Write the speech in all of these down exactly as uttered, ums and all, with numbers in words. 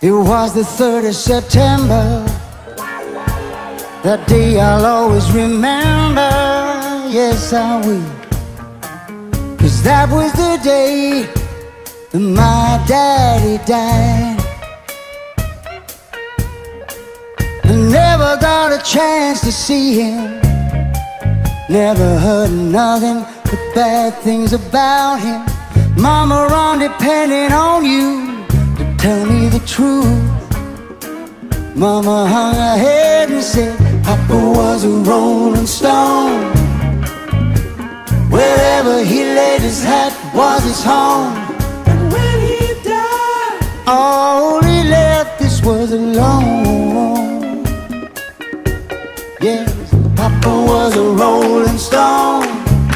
It was the third of September. That day I'll always remember. Yes, I will. 'Cause that was the day that my daddy died. I never got a chance to see him. Never heard nothing but bad things about him. Mama, I'm depending on you to tell me the truth. Mama hung her head and said, Papa was a rolling stone. Wherever he laid his hat was his home. And when he died, all he left us was alone. Yes, Papa was a rolling stone.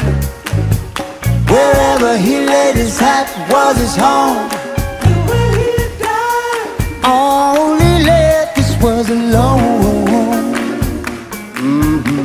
Wherever he laid his hat was his home. and when he died, All he left us was alone. Mm-hmm.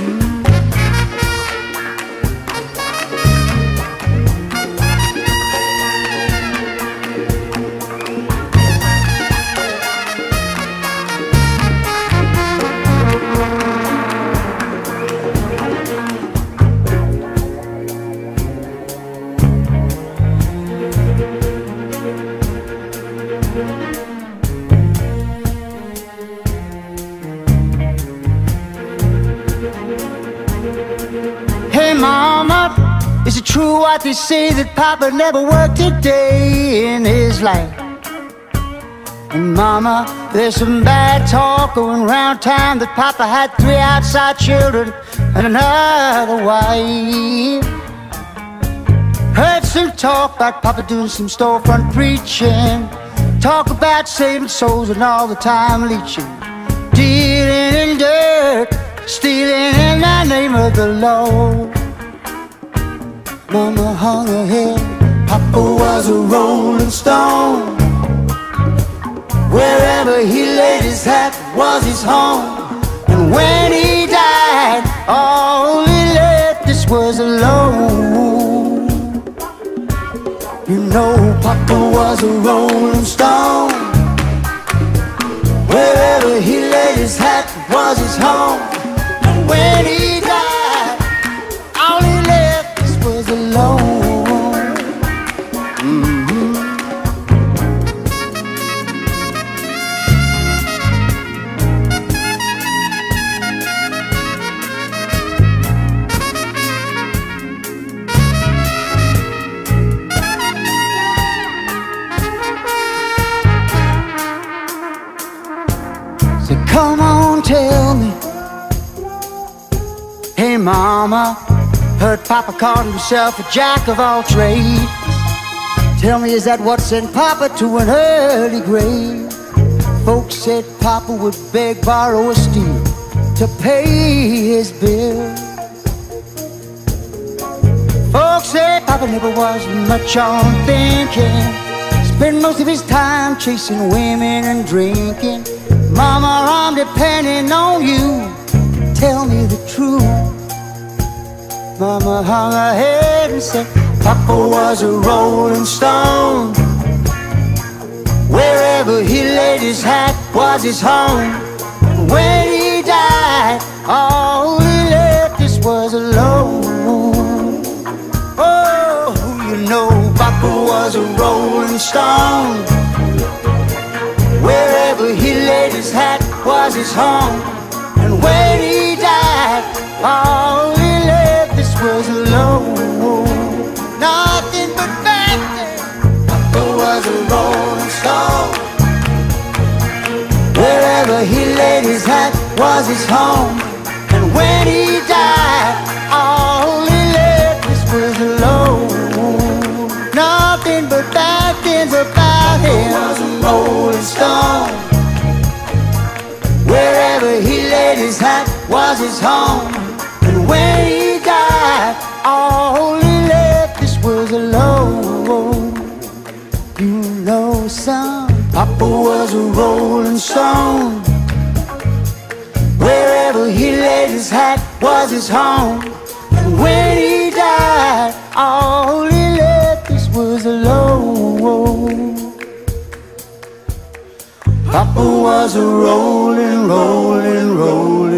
Hey mama, is it true what they say that Papa never worked a day in his life? And mama, there's some bad talk going around town that Papa had three outside children and another wife. Heard some talk about Papa doing some storefront preaching. Talk about saving souls and all the time leeching. Dealing in dirt, stealing in the name of the Lord. Mama hung her head. Papa was a rolling stone. Wherever he laid his hat was his home. And when he died, all he left us was alone. You know Papa was a rolling stone. Wherever he laid his hat was his home. And when he died, all he left us was alone. Mm-hmm. So come on, tell me. Hey mama, heard Papa called himself a jack of all trades. Tell me, is that what sent Papa to an early grave? Folks said Papa would beg, borrow, or steal to pay his bills. Folks said Papa never was much on thinking. Spent most of his time chasing women and drinking. Mama, I'm depending on you. Tell me the truth. Mama hung her head and said, Papa was a rolling stone. Wherever he laid his hat was his home. When he died, all he left us was alone. Oh, you know Papa was a rolling stone. Wherever he laid his hat was his home. And when he died, all he left us was alone. Nothing but bad things. Papa was a rolling stone. Wherever he laid his hat was his home. And when he died, all he left us was alone. Nothing but bad things about him. Papa was a rolling stone. Wherever he laid his hat was his home. And when he died, all he left us was alone. You know, son, Papa was a rolling stone. Wherever he laid his hat was his home. And when he died, all he left us was alone. Papa was a rolling, rolling, rolling